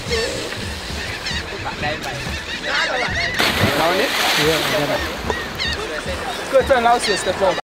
bạn đây vậy Lao ni? Yeah, Good turn, Lao, sister.